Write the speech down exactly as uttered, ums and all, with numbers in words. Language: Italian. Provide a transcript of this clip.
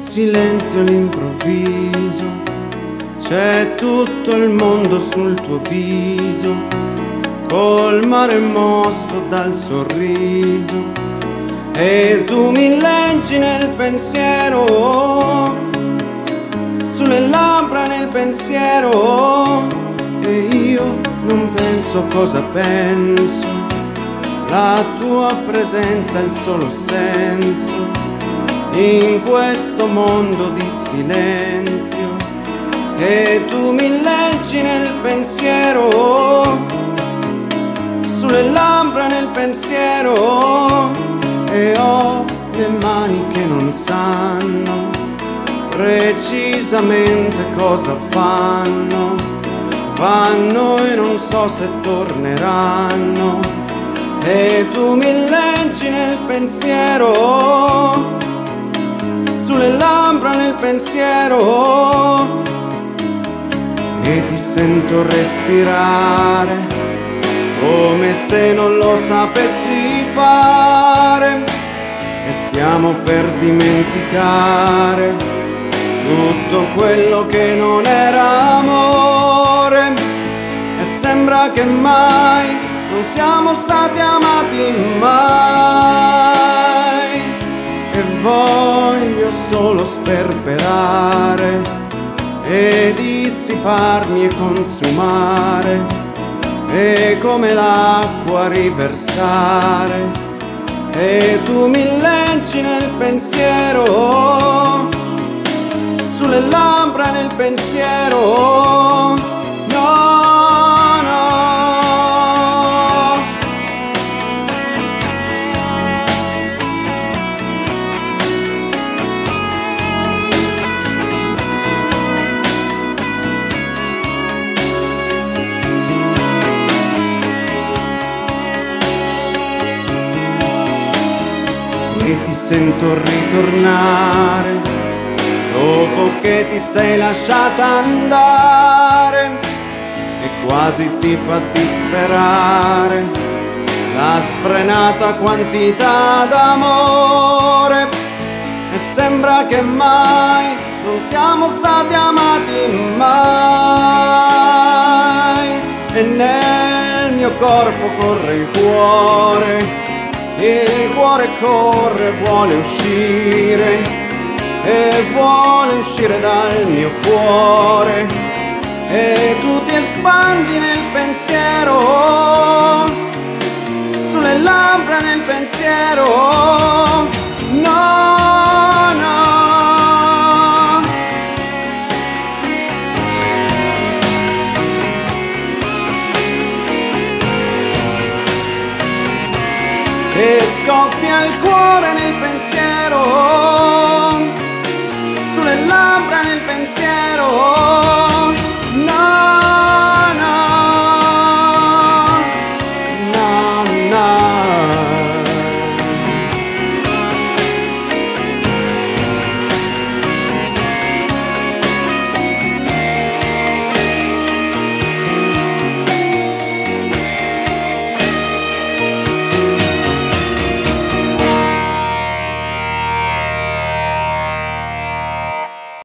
silenzio all'improvviso, c'è tutto il mondo sul tuo viso, col mare mosso dal sorriso, e tu mi leggi nel pensiero, sulle labbra nel pensiero, e io non penso a cosa penso, la tua presenza è il solo senso in questo mondo di silenzio, e tu mi leggi nel pensiero, sulle labbra nel pensiero, e ho le mani che non sanno precisamente cosa fanno, vanno e non so se torneranno, e tu mi leggi nel pensiero, sulle labbra nel pensiero, e ti sento respirare come se non lo sapessi fare, e stiamo per dimenticare tutto quello che non era amore, e sembra che mai non siamo stati amati mai, e voglio solo sperperare e dissiparmi e consumare, e come l'acqua riversare, e tu mi leggi nel pensiero, sulle labbra nel pensiero, no, no. E ti sento ritornare dopo che ti sei lasciata andare, e quasi ti fa disperare la sfrenata quantità d'amore, e sembra che mai non siamo stati amati mai, e nel mio corpo corre il cuore, il cuore corre, vuole uscire, e vuole uscire dal mio cuore, e tu ti espandi nel pensiero, sulle labbra nel pensiero, no, no. E scoppia il cuore nel pensiero,